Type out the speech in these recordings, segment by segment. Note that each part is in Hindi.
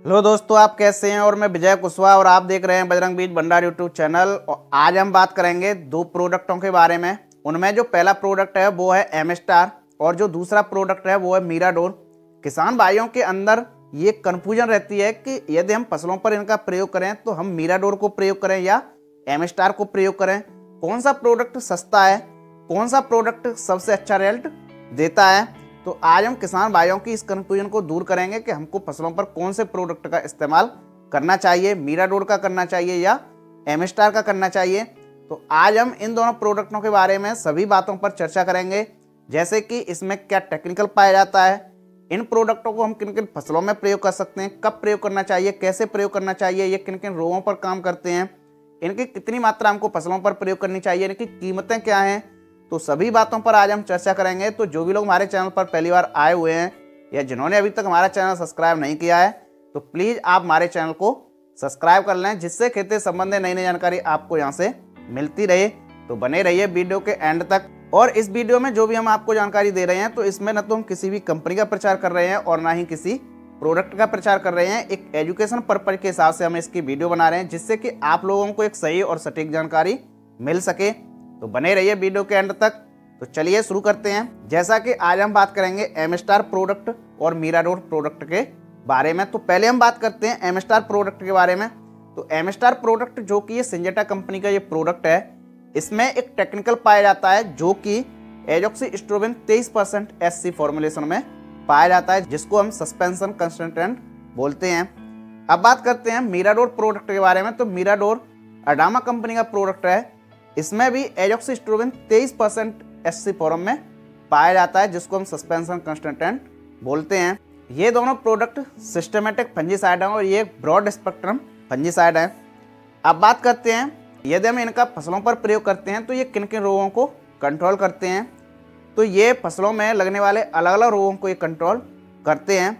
हेलो दोस्तों, आप कैसे हैं। और मैं विजय कुशवाहा और आप देख रहे हैं बजरंग बीज भंडार यूट्यूब चैनल। और आज हम बात करेंगे दो प्रोडक्टों के बारे में। उनमें जो पहला प्रोडक्ट है वो है एम स्टार और जो दूसरा प्रोडक्ट है वो है मीराडोर। किसान भाइयों के अंदर ये कन्फ्यूजन रहती है कि यदि हम फसलों पर इनका प्रयोग करें तो हम मीराडोर को प्रयोग करें या एम स्टार को प्रयोग करें। कौन सा प्रोडक्ट सस्ता है, कौन सा प्रोडक्ट सबसे अच्छा रिजल्ट देता है। तो आज हम किसान भाइयों की इस कंफ्यूजन को दूर करेंगे कि हमको फसलों पर कौन से प्रोडक्ट का इस्तेमाल करना चाहिए, मीराडोर का करना चाहिए या एम स्टार का करना चाहिए। तो आज हम इन दोनों प्रोडक्टों के बारे में सभी बातों पर चर्चा करेंगे, जैसे कि इसमें क्या टेक्निकल पाया जाता है, इन प्रोडक्टों को हम किन किन फसलों में प्रयोग कर सकते हैं, कब प्रयोग करना चाहिए, कैसे प्रयोग करना चाहिए, ये किन किन रोगों पर काम करते हैं, इनकी कितनी मात्रा हमको फसलों पर प्रयोग करनी चाहिए, इनकी कीमतें क्या हैं। तो सभी बातों पर आज हम चर्चा करेंगे। तो जो भी लोग हमारे चैनल पर पहली बार आए हुए हैं या जिन्होंने अभी तक हमारा चैनल सब्सक्राइब नहीं किया है तो प्लीज़ आप हमारे चैनल को सब्सक्राइब कर लें, जिससे खेती संबंधी नई नई जानकारी आपको यहाँ से मिलती रहे। तो बने रहिए वीडियो के एंड तक। और इस वीडियो में जो भी हम आपको जानकारी दे रहे हैं तो इसमें न तो हम किसी भी कंपनी का प्रचार कर रहे हैं और ना ही किसी प्रोडक्ट का प्रचार कर रहे हैं। एक एजुकेशन पर्पज के हिसाब से हम इसकी वीडियो बना रहे हैं, जिससे कि आप लोगों को एक सही और सटीक जानकारी मिल सके। तो बने रहिए वीडियो के एंड तक। तो चलिए शुरू करते हैं। जैसा कि आज हम बात करेंगे एम स्टार प्रोडक्ट और मीराडोर प्रोडक्ट के बारे में। तो पहले हम बात करते हैं एम स्टार प्रोडक्ट के बारे में। तो एम स्टार प्रोडक्ट जो कि ये सिंजेंटा कंपनी का ये प्रोडक्ट है, इसमें एक टेक्निकल पाया जाता है जो कि एजॉक्सीस्ट्रोबिन 23% SC फॉर्मुलेशन में पाया जाता है, जिसको हम सस्पेंशन कंसंट्रेंट बोलते हैं। अब बात करते हैं मीराडोर प्रोडक्ट के बारे में। तो मीराडोर अडामा कंपनी का प्रोडक्ट है, इसमें भी एजॉक्सीस्ट्रोबिन 23% SC फॉर्म में पाया जाता है, जिसको हम सस्पेंशन कंसंट्रेंट बोलते हैं। ये दोनों प्रोडक्ट सिस्टमेटिक फंजीसाइड हैं और ये ब्रॉड स्पेक्ट्रम फंजीसाइड हैं। अब बात करते हैं यदि हम इनका फसलों पर प्रयोग करते हैं तो ये किन किन रोगों को कंट्रोल करते हैं। तो ये फसलों में लगने वाले अलग अलग रोगों को ये कंट्रोल करते हैं।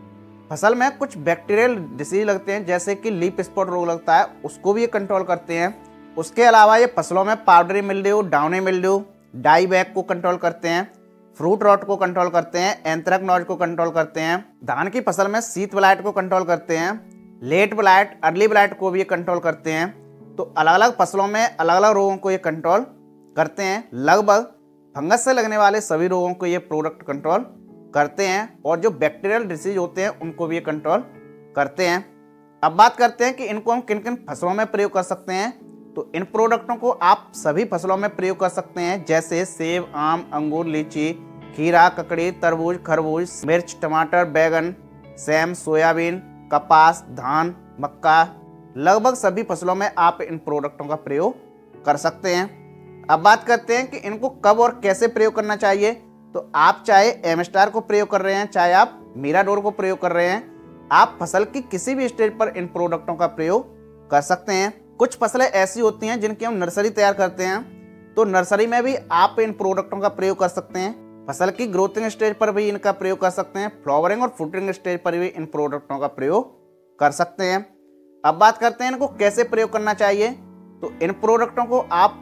फसल में कुछ बैक्टीरियल डिसीज लगते हैं, जैसे कि लीफ स्पॉट रोग लगता है, उसको भी ये कंट्रोल करते हैं। उसके अलावा ये फसलों में powdery mildew, downy mildew, die back को कंट्रोल करते हैं, फ्रूट रॉट को कंट्रोल करते हैं, एंथ्रेक्नोज को कंट्रोल करते हैं, धान की फसल में शीत ब्लाइट को कंट्रोल करते हैं, लेट ब्लाइट, अर्ली ब्लाइट को भी ये कंट्रोल करते हैं। तो अलग अलग फसलों में अलग अलग रोगों को ये कंट्रोल करते हैं। लगभग फंगस से लगने वाले सभी रोगों को ये प्रोडक्ट कंट्रोल करते हैं और जो बैक्टीरियल डिसीज होते हैं उनको भी ये कंट्रोल करते हैं। अब बात करते हैं कि इनको हम किन किन फसलों में प्रयोग कर सकते हैं। तो इन प्रोडक्टों को आप सभी फसलों में प्रयोग कर सकते हैं, जैसे सेब, आम, अंगूर, लीची, खीरा, ककड़ी, तरबूज, खरबूज, मिर्च, टमाटर, बैगन, सेम, सोयाबीन, कपास, धान, मक्का। लगभग सभी फसलों में आप इन प्रोडक्टों का प्रयोग कर सकते हैं। अब बात करते हैं कि इनको कब और कैसे प्रयोग करना चाहिए। तो आप चाहे एम स्टार को प्रयोग कर रहे हैं, चाहे आप मीराडोर को प्रयोग कर रहे हैं, आप फसल की किसी भी स्टेज पर इन प्रोडक्टों का प्रयोग कर सकते हैं। कुछ फसलें ऐसी होती हैं जिनकी हम नर्सरी तैयार करते हैं, तो नर्सरी में भी आप इन प्रोडक्टों का प्रयोग कर सकते हैं। फसल की ग्रोथिंग स्टेज पर भी इनका प्रयोग कर सकते हैं, फ्लावरिंग और फ्रूटिंग स्टेज पर भी इन प्रोडक्टों का प्रयोग कर सकते हैं। अब बात करते हैं इनको कैसे प्रयोग करना चाहिए। तो इन प्रोडक्टों को आप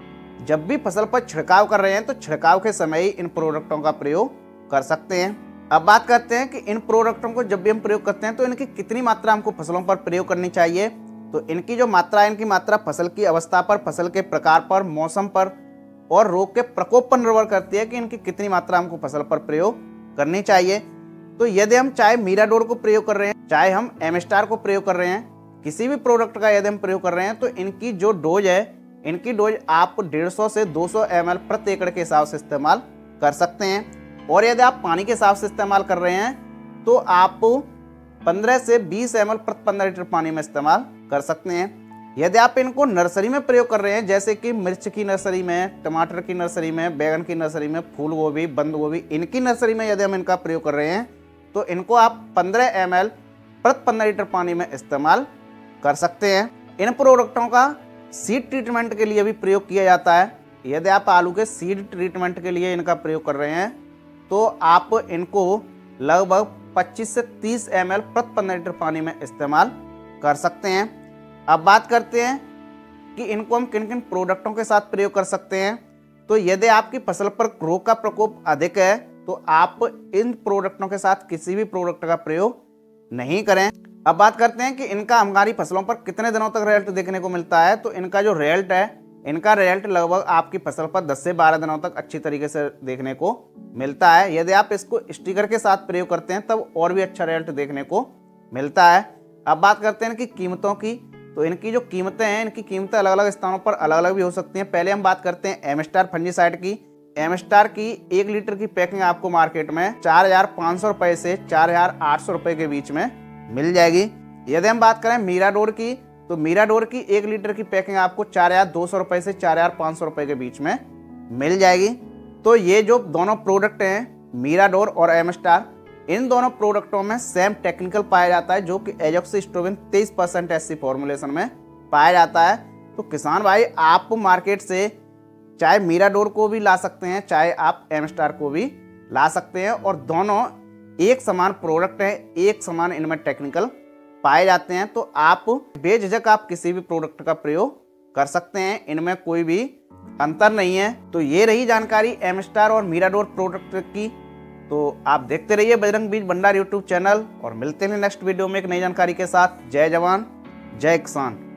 जब भी फसल पर छिड़काव कर रहे हैं तो छिड़काव के समय ही इन प्रोडक्टों का प्रयोग कर सकते हैं। अब बात करते हैं कि इन प्रोडक्टों को जब भी हम प्रयोग करते हैं तो इनकी कितनी मात्रा हमको फसलों पर प्रयोग करनी चाहिए। तो इनकी जो मात्रा है, इनकी मात्रा फसल की अवस्था पर, फसल के प्रकार पर, मौसम पर और रोग के प्रकोप पर निर्भर करती है कि इनकी कितनी मात्रा हमको फसल पर प्रयोग करनी चाहिए। तो यदि हम चाहे मीराडोर को प्रयोग कर रहे हैं, चाहे हम एम स्टार को प्रयोग कर रहे हैं, किसी भी प्रोडक्ट का यदि हम प्रयोग कर रहे हैं तो इनकी जो डोज है, इनकी डोज आप 150 से 200 ml प्रति एकड़ के हिसाब से इस्तेमाल कर सकते हैं। और यदि आप पानी के हिसाब से इस्तेमाल कर रहे हैं तो आप 15 से 20 ml प्रति 15 लीटर पानी में इस्तेमाल कर सकते हैं। यदि आप इनको नर्सरी में प्रयोग कर रहे हैं, जैसे कि मिर्च की नर्सरी में, टमाटर की नर्सरी में, बैगन की नर्सरी में, फूल गोभी, बंद गोभी, इनकी नर्सरी में यदि हम इनका प्रयोग कर रहे हैं तो इनको आप 15 ml प्रति 15 लीटर पानी में इस्तेमाल कर सकते हैं। इन प्रोडक्टों का सीड ट्रीटमेंट के लिए भी प्रयोग किया जाता है। यदि आप आलू के सीड ट्रीटमेंट के लिए इनका प्रयोग कर रहे हैं तो आप इनको लगभग 25 से 30 ml प्रति 15 लीटर पानी में इस्तेमाल कर सकते हैं। अब बात करते हैं कि इनको हम किन किन प्रोडक्टों के साथ प्रयोग कर सकते हैं। तो यदि आपकी फसल पर रोग का प्रकोप अधिक है तो आप इन प्रोडक्टों के साथ किसी भी प्रोडक्ट का प्रयोग नहीं करें। अब बात करते हैं कि इनका हमारी फसलों पर कितने दिनों तक रिजल्ट देखने को मिलता है। तो इनका जो रिजल्ट है, इनका रिजल्ट लगभग आपकी फसल पर 10 से 12 दिनों तक अच्छी तरीके से देखने को मिलता है। यदि आप इसको स्टिकर के साथ प्रयोग करते हैं तब और भी अच्छा रिजल्ट देखने को मिलता है। अब बात करते हैं इनकी कीमतों की। तो इनकी जो कीमतें हैं, इनकी कीमतें अलग अलग स्थानों पर अलग अलग भी हो सकती हैं। पहले हम बात करते हैं एमस्टार फंजीसाइड की। एमस्टार की 1 लीटर की पैकिंग आपको मार्केट में 4,500 रुपये से 4,800 रुपये के बीच में मिल जाएगी। यदि हम बात करें मीराडोर की, तो मीराडोर की 1 लीटर की पैकिंग आपको 4,200 रुपये से 4,500 रुपये के बीच में मिल जाएगी। तो ये जो दोनों प्रोडक्ट हैं, मीराडोर और एमस्टार, इन दोनों प्रोडक्टों में सेम टेक्निकल पाया जाता है, जो कि एजॉक्सिस्ट्रोबिन 23% एससी फॉर्मुलेशन में पाया जाता है। तो किसान भाई, आप मार्केट से चाहे मीराडोर को भी ला सकते हैं, चाहे आप एमस्टार को भी ला सकते हैं, और दोनों एक समान प्रोडक्ट हैं, एक समान इनमें टेक्निकल पाए जाते हैं। तो आप बेझिझक आप किसी भी प्रोडक्ट का प्रयोग कर सकते हैं, इनमें कोई भी अंतर नहीं है। तो ये रही जानकारी एमस्टार और मीराडोर प्रोडक्ट की। तो आप देखते रहिए बजरंग बीज भंडार यूट्यूब चैनल, और मिलते हैं नेक्स्ट वीडियो में एक नई जानकारी के साथ। जय जवान जय किसान।